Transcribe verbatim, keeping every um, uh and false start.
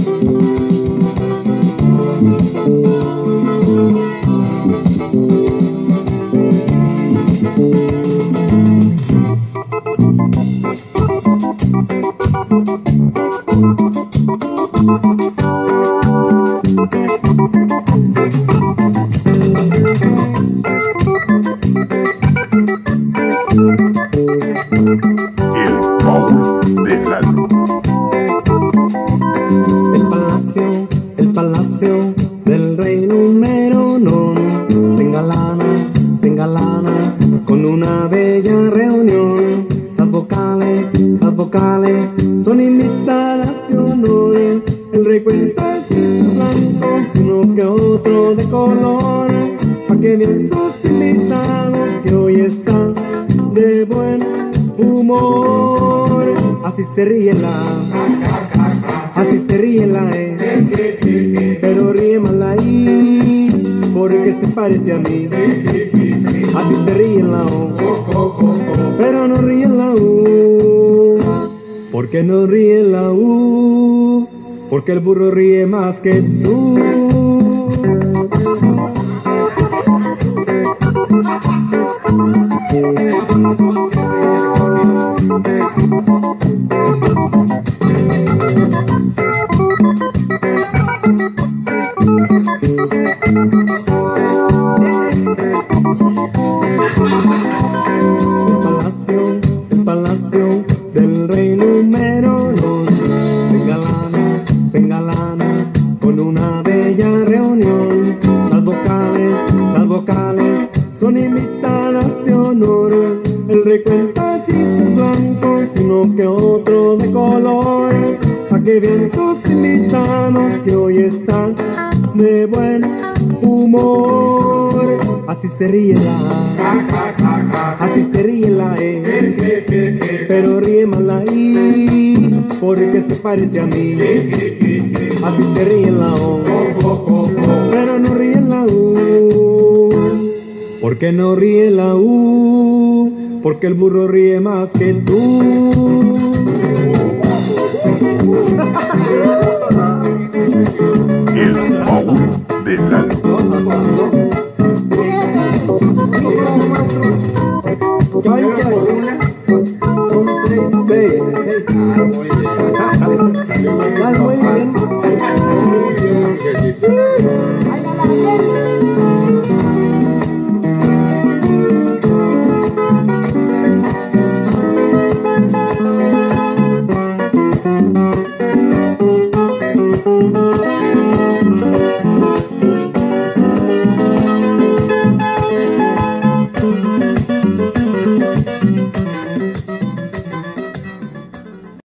Del rey número non se engalana, se engalana con una bella reunión. Las vocales, las vocales son invitadas de honor. El rey cuenta chistes blancos, uno que otro de color, pa' que vean sus invitados que hoy están de buen humor. Así se ríe la, así se ríe la, eh. Pero ríe mal ahí, porque se parece a mí. Así se ríe en la O, pero no ríe en la U. Porque no ríe en la U, porque el burro ríe más que tú. Del rey número dos se engalana, se engalana con una bella reunión. Las vocales, las vocales son invitadas de honor. El rey cuenta chistes blancos, uno que otro de color, pa' que vean sus invitados que hoy están de buen humor. Así se ríe la, así se ríe la E, pero ríe mal ahí, porque se parece a mí. Así se ríe la O, pero no ríe la U. Porque no ríe la U, porque el burro ríe más que tú.